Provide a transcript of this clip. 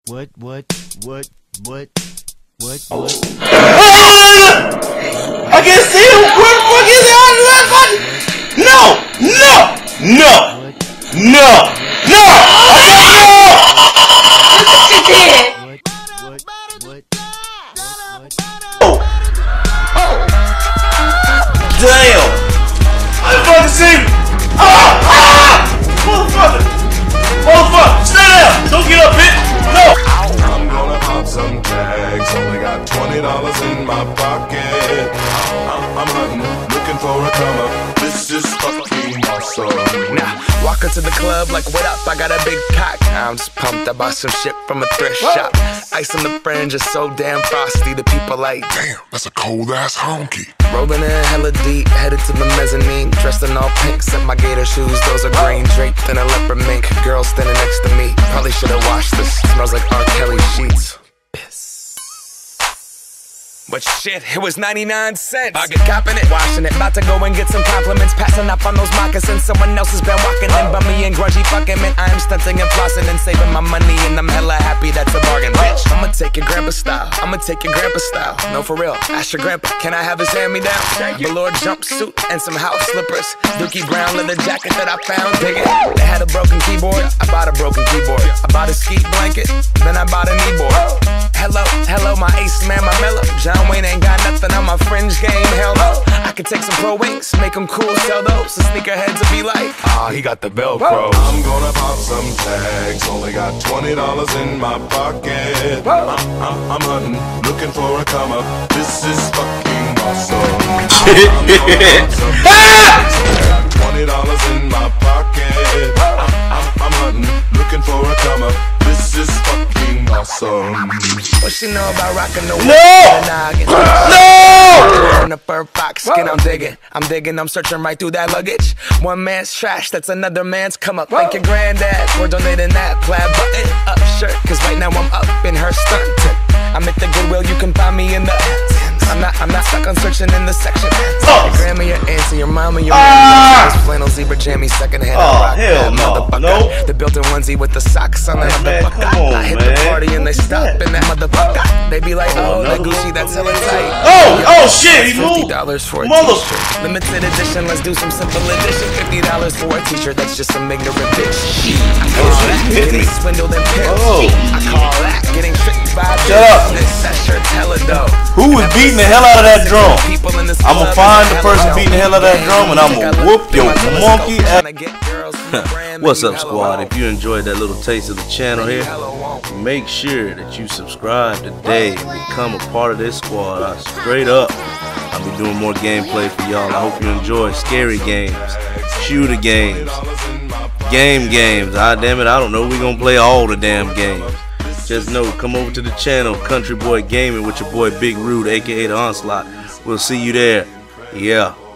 What? I can see him. Where the fuck is it? No! Damn! I fucking see you! Motherfucker! Stay down! Don't get up, bitch! No! I'm gonna pop some tags. Only got $20 in my pocket. I'm hunting, looking for a come up. This is fucking awesome. Now, walk into the club like, what up? I got a big cock. I'm just pumped. I bought some shit from a thrift shop. Ice on the fringe is so damn frosty. The people like, Damn, that's a cold ass honky. rolling in hella deep, headed to the mezzanine. Dressed in all pink, set my gator shoes. Those are green, draped in a leopard mink. Girl standing next to me. Probably should've washed this. Smells like R. Kelly sheets. But shit, it was 99 cents. I get copping it, washing it. About to go and get some compliments. Passing up on those moccasins. Someone else has been walking in. Bummy and grungy fucking man. I am stunting and flossing and saving my money. And I'm hella happy that's a bargain, bitch. I'ma take your grandpa style. No, for real. Ask your grandpa, can I have his hand-me-down? Velour jumpsuit and some house slippers. Dookie brown leather jacket that I found. Dig it. They had a broken keyboard. I bought a broken keyboard. I bought a ski blanket. Then I bought a kneeboard. Hello, my ace man, my mellow. John Wayne ain't got nothing on my fringe game, hell no. I could take some pro wings, make them cool, sell those. The sneakerheads will be like, he got the Velcro. I'm gonna pop some tags. Only got $20 in my pocket. I'm hunting, looking for a come up. This is fucking awesome. I'm gonna pop some tags. Only got $20 in my pocket. I'm hunting, looking for a come up. This is fucking awesome. What she know about rockin' the No! In the fur fox skin, I'm digging, I'm searching right through that luggage. One man's trash, that's another man's come up. Thank your granddad for donating that plaid button up shirt. Cause right now I'm up in her stunt. I'm at the Goodwill, you can find me in the I'm not stuck on searching in the section. Your grandma, your auntie, your mama, your mama. Flannel zebra jammy, secondhand. Hell no. Nope. The built-in onesie with the socks on that motherfucker. I hit the party and they stop in that motherfucker. They be like, that Gucci, that's hella tight. Oh shit, he moved. $50 for a Mother- t-shirt. Limited edition, let's do some simple edition. $50 for a t-shirt, that's just some ignorant bitch. I call that getting swindled and pimped. I call that getting tricked by a Shut up. That shirt's hella dope. Who was beating the hell out of that drum? I'ma find the person beating the hell out of that drum and I'ma whoop your monkey ass. What's up, squad? If you enjoyed that little taste of the channel here, make sure that you subscribe today and become a part of this squad. Straight up, I'll be doing more gameplay for y'all. I hope you enjoy scary games, shooter games, games. Damn it, I don't know. We gonna play all the damn games. Just know, come over to the channel, Country Boy Gaming, with your boy Big Rude, aka The Onslaught. We'll see you there. Yeah.